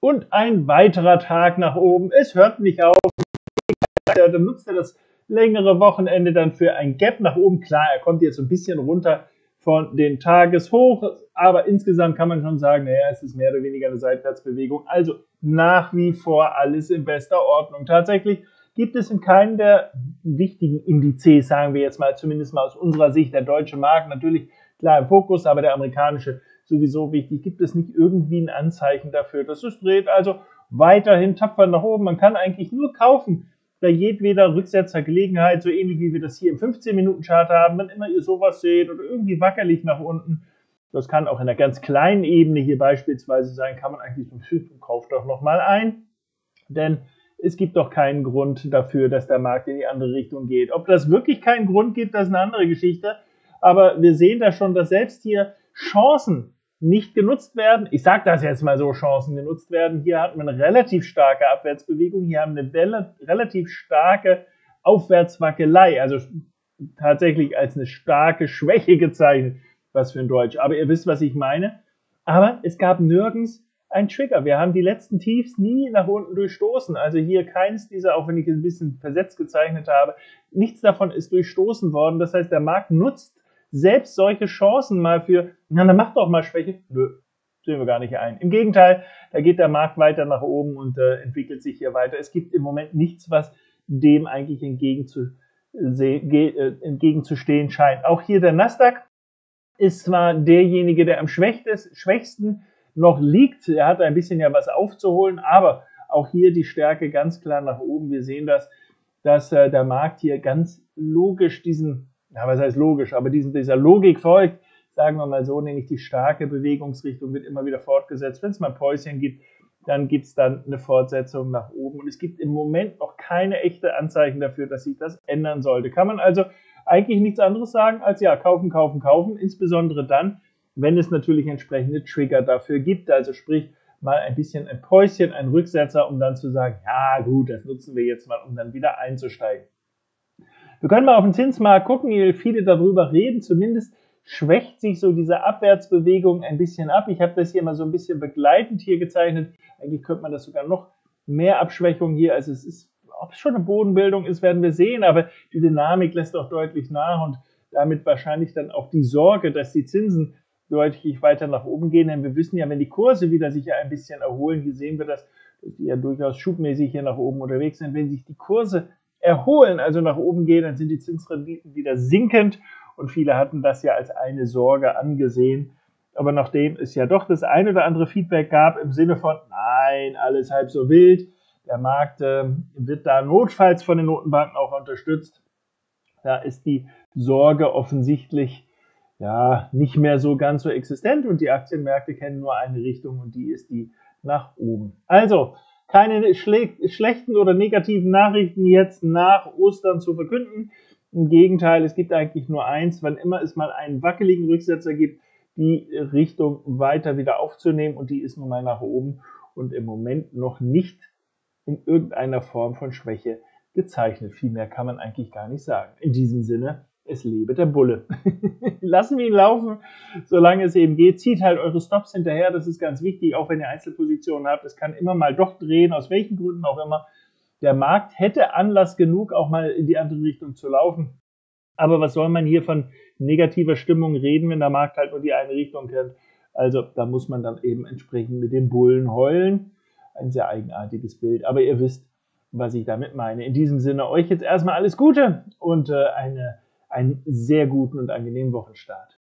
Und ein weiterer Tag nach oben. Es hört nicht auf. Dann nutzt er das längere Wochenende dann für ein Gap nach oben. Klar, er kommt jetzt so ein bisschen runter von den Tageshoch, aber insgesamt kann man schon sagen, naja, es ist mehr oder weniger eine Seitwärtsbewegung. Also nach wie vor alles in bester Ordnung. Tatsächlich gibt es in keinem der wichtigen Indizes, sagen wir jetzt mal, zumindest mal aus unserer Sicht, der deutsche Markt natürlich klar im Fokus, aber der amerikanische sowieso wichtig, gibt es nicht irgendwie ein Anzeichen dafür, dass es dreht. Also weiterhin tapfer nach oben. Man kann eigentlich nur kaufen bei jedweder Rücksetzergelegenheit, so ähnlich wie wir das hier im 15-Minuten-Chart haben, wenn immer ihr sowas seht oder irgendwie wackelig nach unten. Das kann auch in einer ganz kleinen Ebene hier beispielsweise sein, kann man eigentlich so, kauft doch nochmal ein, denn es gibt doch keinen Grund dafür, dass der Markt in die andere Richtung geht. Ob das wirklich keinen Grund gibt, das ist eine andere Geschichte, aber wir sehen da schon, dass selbst hier Chancen nicht genutzt werden. Ich sage das jetzt mal so, Chancen genutzt werden. Hier hat man eine relativ starke Abwärtsbewegung, hier haben wir eine relativ starke Aufwärtswackelei, also tatsächlich als eine starke Schwäche gezeichnet, was für ein Deutsch. Aber ihr wisst, was ich meine. Aber es gab nirgends ein Trigger. Wir haben die letzten Tiefs nie nach unten durchstoßen. Also hier keins dieser, auch wenn ich es ein bisschen versetzt gezeichnet habe, nichts davon ist durchstoßen worden. Das heißt, der Markt nutzt selbst solche Chancen mal für, na, dann mach doch mal Schwäche. Nö, sehen wir gar nicht ein. Im Gegenteil, da geht der Markt weiter nach oben und entwickelt sich hier weiter. Es gibt im Moment nichts, was dem eigentlich entgegenzustehen scheint. Auch hier der Nasdaq ist zwar derjenige, der am schwächsten noch liegt. Er hat ein bisschen ja was aufzuholen, aber auch hier die Stärke ganz klar nach oben. Wir sehen das, dass der Markt hier ganz logisch was heißt logisch, aber dieser Logik folgt, sagen wir mal so, nämlich die starke Bewegungsrichtung wird immer wieder fortgesetzt. Wenn es mal ein Päuschen gibt, dann gibt es dann eine Fortsetzung nach oben. Und es gibt im Moment noch keine echte Anzeichen dafür, dass sich das ändern sollte. Kann man also eigentlich nichts anderes sagen als ja, kaufen, kaufen, kaufen, insbesondere dann, wenn es natürlich entsprechende Trigger dafür gibt. Also sprich, mal ein bisschen ein Päuschen, ein Rücksetzer, um dann zu sagen, ja gut, das nutzen wir jetzt mal, um dann wieder einzusteigen. Wir können mal auf den Zinsmarkt gucken, hier viele darüber reden, zumindest schwächt sich so diese Abwärtsbewegung ein bisschen ab. Ich habe das hier mal so ein bisschen begleitend hier gezeichnet. Eigentlich könnte man das sogar noch mehr Abschwächung hier, also es ist, ob es schon eine Bodenbildung ist, werden wir sehen, aber die Dynamik lässt auch deutlich nach und damit wahrscheinlich dann auch die Sorge, dass die Zinsen deutlich weiter nach oben gehen, denn wir wissen ja, wenn die Kurse wieder sich ein bisschen erholen, hier sehen wir das, dass die ja durchaus schubmäßig hier nach oben unterwegs sind, wenn sich die Kurse erholen, also nach oben gehen, dann sind die Zinsrenditen wieder sinkend und viele hatten das ja als eine Sorge angesehen. Aber nachdem es ja doch das ein oder andere Feedback gab im Sinne von, nein, alles halb so wild, der Markt wird da notfalls von den Notenbanken auch unterstützt, da ist die Sorge offensichtlich ja nicht mehr so ganz so existent und die Aktienmärkte kennen nur eine Richtung und die ist die nach oben. Also, keine schlechten oder negativen Nachrichten jetzt nach Ostern zu verkünden. Im Gegenteil, es gibt eigentlich nur eins, wann immer es mal einen wackeligen Rücksetzer gibt, die Richtung weiter wieder aufzunehmen und die ist nun mal nach oben und im Moment noch nicht in irgendeiner Form von Schwäche gezeichnet. Viel mehr kann man eigentlich gar nicht sagen. In diesem Sinne, es lebe der Bulle. Lassen wir ihn laufen, solange es eben geht. Zieht halt eure Stops hinterher, das ist ganz wichtig, auch wenn ihr Einzelpositionen habt. Es kann immer mal doch drehen, aus welchen Gründen auch immer. Der Markt hätte Anlass genug, auch mal in die andere Richtung zu laufen. Aber was soll man hier von negativer Stimmung reden, wenn der Markt halt nur die eine Richtung kennt? Also da muss man dann eben entsprechend mit den Bullen heulen. Ein sehr eigenartiges Bild, aber ihr wisst, was ich damit meine. In diesem Sinne euch jetzt erstmal alles Gute und einen sehr guten und angenehmen Wochenstart.